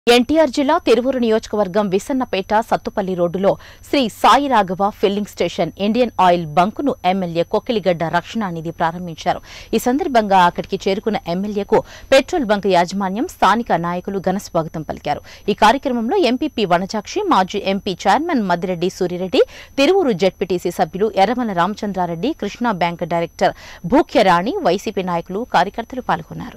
ఎన్టీఆర్ జిల్లా తిరువూరు నియోజకవర్గం విసన్నపేట సత్తుపల్లి రోడ్డులో Sri Sai Raghava filling station Indian oil బంకును ఎమ్మెల్యే కొక్కిలిగడ్డ రక్షణానిధి ప్రారంభించారు. ఈ సందర్భంగా అక్కడికి చేరుకున్న ఎమ్మెల్యేకు పెట్రోల్ బంక్ యాజమాన్యం, స్థానిక నాయకులు ఘన స్వాగతం పలికారు. ఈ కార్యక్రమంలో ఎంపీపీ వనజాక్షి, మాజీ MP chairman Maddireddy Surireddy, Tiruvuru ZPTC సభ్యులు Erramala Ramachandrareddy, Krishna bank director Bhukyarani, YCP నాయకులు, కార్యకర్తలు పాల్గొన్నారు.